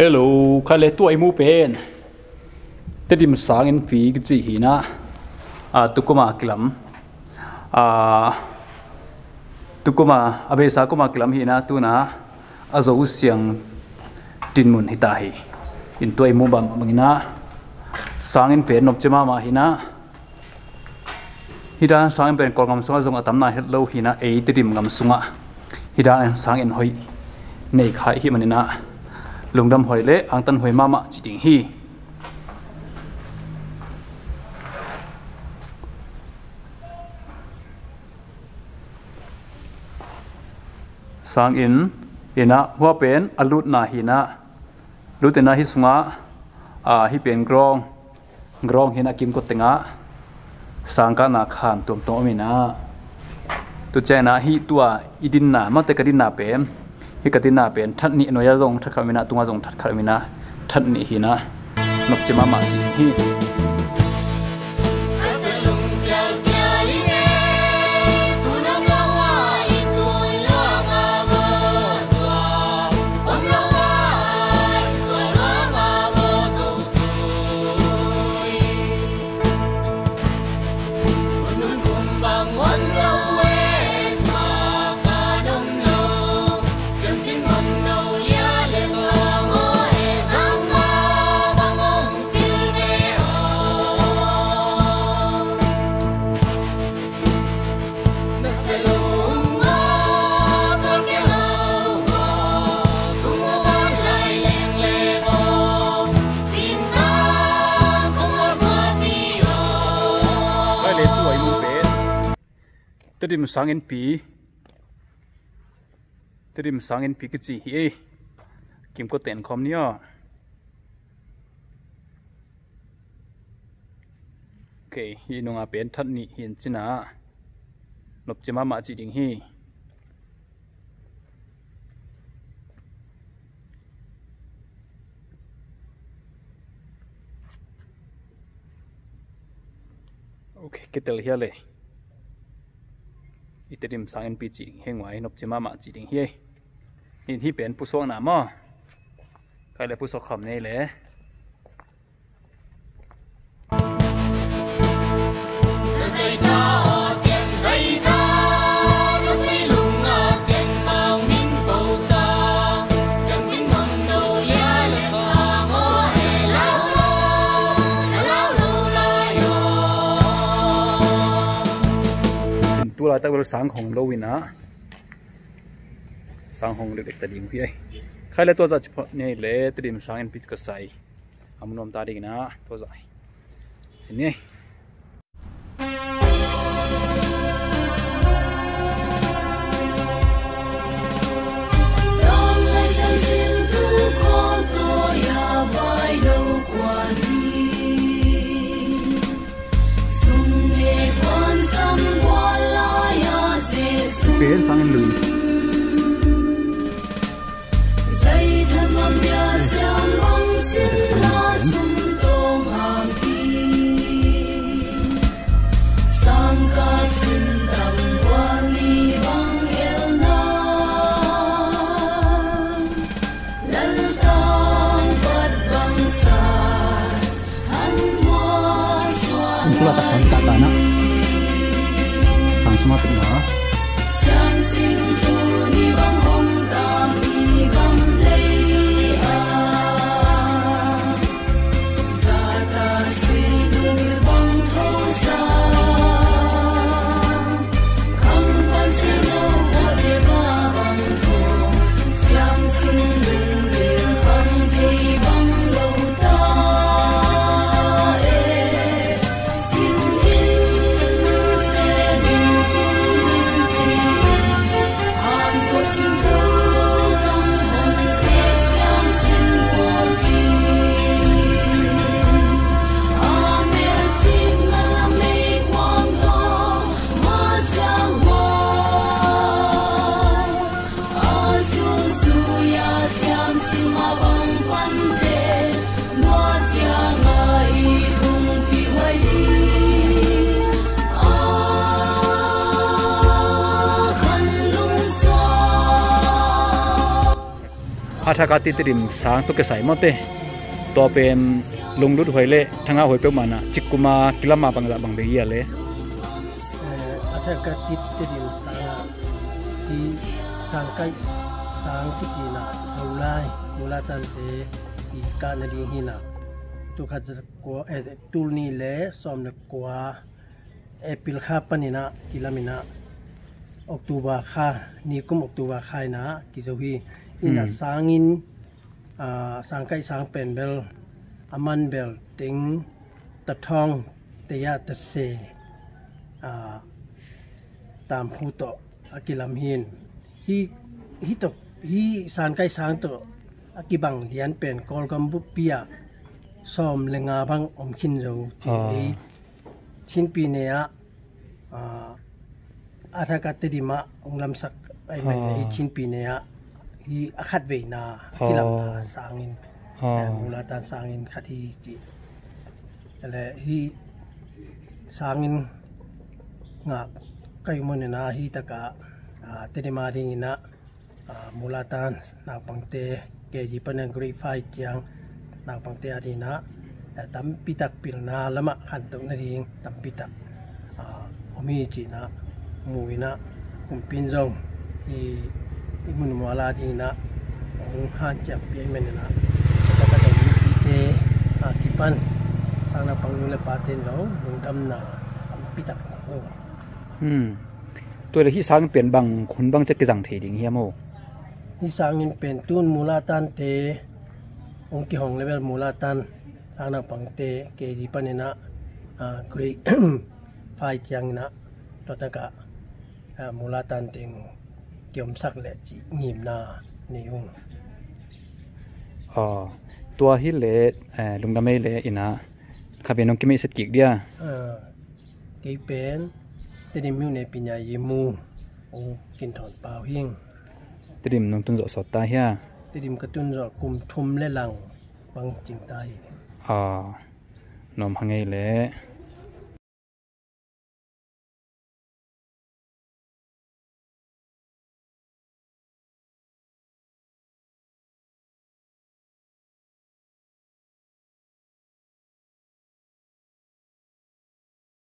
Hello, khale tuai mu pen. Tedim Sang Innpi cái hi na. Tukuma kilam. Tukuma abesa kuma kilam hi na tu na azo siang tin mun hita hi. In tuai mu bam mangina Sang Innpi nop chema ma hi na. Hida Sang Innpi Kawlgam sunga zong atam na het lo hi na ei tedim ngam sunga. Hida Sang Innpi nei khai hi manina. Lungdam hoi le angtanhuai mahmah ading hi sang in ina hua pen alut na hi na lutena hi sunga hi pen grong hina kim ko tenga sang ka na khan tom tom mina tu chena hi tua idin na ma te kadin na pen hi katina pen that ni noya zong that khamina tunga zong that khamina that ni hina nok chema ma chi hi Tedim Sang Innpi cái gì hi kim có tiền không nhá. Ok hi nong a pen that ni hin china nop chema ma chi ding hi ok ketel hi le Tedim Sang Innpi chỉ heng ngoài nộp chema ma chỉ định hi in hi pen pu so na mo kai le pu so kham nei le là ta will sang hong lo wina sang hong được tedim hi khai le to za chpo nei le tedim Sang Innpi ka sai amnom ta ding na to za sini Bên sang anh lùi itulah tak sangka tanah langsung mati lah. อาทากาติติริมสางตุกเกสายมอเตตัวเป็นลุงดุดหอยเล่ทั้งอาหอยเปียวมานะจิกกุมากิลามาบังละบังเบียเล่อาทากาติติริมสางที่สางไก่สางที่จีน่ะเอาไล่มูลาตันเตอีกานาดีหินะตุขัดจะกัวตูนี่เล่ซ้อมเล็กกว่าปิลข้าปนินะกิลามินะออกตัวบาค่านี่กุมออกตัวบาค่ายนะกิจวีอินะสางอินสางไก่สางเป็นเบลอามันเบลติงตะทองเตียตะเซตามผู้ต่อกิลามหินฮิตกฮิสางไก่สางต่อกิบังเลียนเป็นกอลกัมบุปเปียซ้อมเลงาบังอมขินโจที่ชินปีเนียอาทากาติดิมะองลำสักไอเมนไอชินปีเนียฮีอาคัดเวนากิลามตาสางอินมูลาตานสางอินคดีจีอะไรฮีสางอินงาไกมุนนาฮีตะกะเตดิมาดิงนะมูลาตานนาปังเตเกจิปนังกรีไฟจียงนาปังเตอาดีนะตัมปิตักปิลนาละมะขันตุนดิงตัมปิตักอมีจีนะมูวินะคุมปินจงอีมุนมัวลาดีนะองฮันจับปีเมนนะแต่ก็จะมีเตกิปันสางนาปังนุเลปาเตนเราลงดำนาตัมปิตักตัวเลขที่สางเป็นบางคนบางจะกระจังเทดิงเฮียโมที่สางเป็นตุนมูลาตันเตองค์ที่ห้องเลเวลมูลาตันสางนาปังเตเกจิปันนะกรีไฟเจียงนะตัวตะกะมูลาตันเต็งเกี่ยมสักและจีงิมนาในยุงตัวฮิเลลุงดำไม่เลอินะข้าเป็นน้องกิมิสกิกเดียเกี่เป็นเตดิมิวในปัญญาเยมูโอกินถอนเปล่าหิ้งเตดิมน้องตุนจอสอดตาเฮียเตดิมกระตุ้นจอกุมทุมและหลังบางจิงไตนมหังไงเล